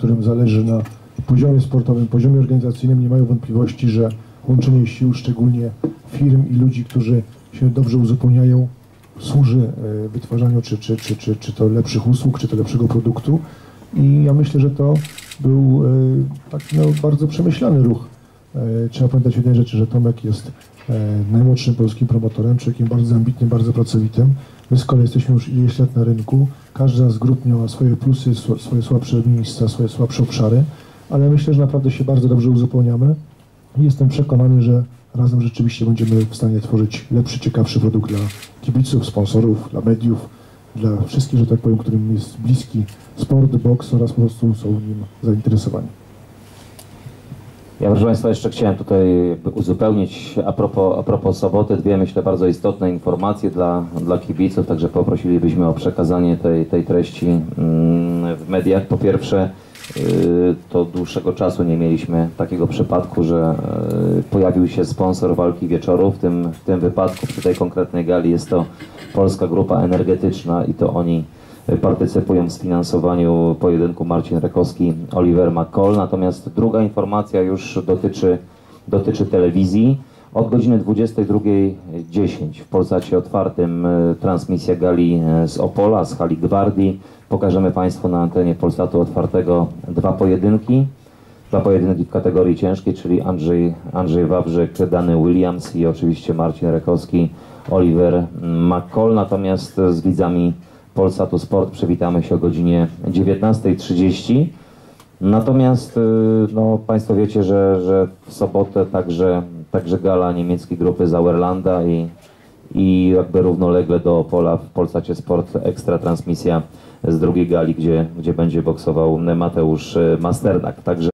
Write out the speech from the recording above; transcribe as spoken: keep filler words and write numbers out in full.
którym zależy na poziomie sportowym, poziomie organizacyjnym, nie mają wątpliwości, że łączenie sił, szczególnie firm i ludzi, którzy się dobrze uzupełniają, służy wytwarzaniu czy, czy, czy, czy, czy to lepszych usług, czy to lepszego produktu. I ja myślę, że to był taki no, bardzo przemyślany ruch. Trzeba pamiętać jednej rzeczy, że Tomek jest najmłodszym polskim promotorem, człowiekiem bardzo ambitnym, bardzo pracowitym. My z kolei jesteśmy już ileś lat na rynku. Każda z grup miała swoje plusy, swoje słabsze miejsca, swoje słabsze obszary, ale myślę, że naprawdę się bardzo dobrze uzupełniamy i jestem przekonany, że razem rzeczywiście będziemy w stanie tworzyć lepszy, ciekawszy produkt dla kibiców, sponsorów, dla mediów, dla wszystkich, że tak powiem, którym jest bliski sport, boks oraz po prostu są nim zainteresowani. Ja, proszę Państwa, jeszcze chciałem tutaj uzupełnić a propos, a propos soboty dwie, myślę, bardzo istotne informacje dla, dla kibiców, także poprosilibyśmy o przekazanie tej, tej treści w mediach. Po pierwsze, to dłuższego czasu nie mieliśmy takiego przypadku, że pojawił się sponsor walki wieczoru. W tym, w tym wypadku, przy tej konkretnej gali jest to Polska Grupa Energetyczna i to oni partycypują w sfinansowaniu pojedynku Marcin Rekowski, Oliver McCall. Natomiast druga informacja już dotyczy, dotyczy telewizji. Od godziny dwudziestej drugiej dziesięć w Polsacie Otwartym transmisja gali z Opola, z hali Gwardii. Pokażemy Państwu na antenie Polsatu Otwartego dwa pojedynki. Dwa pojedynki w kategorii ciężkiej, czyli Andrzej, Andrzej Wawrzyk, Dany Williams i oczywiście Marcin Rekowski, Oliver McCall. Natomiast z widzami Polsatu Sport przywitamy się o godzinie dziewiętnastej trzydzieści. Natomiast no, Państwo wiecie, że, że w sobotę także, także gala niemieckiej grupy Sauerlanda i, i jakby równolegle do Opola w Polsacie Sport ekstra transmisja z drugiej gali, gdzie, gdzie będzie boksował Mateusz Masternak. Także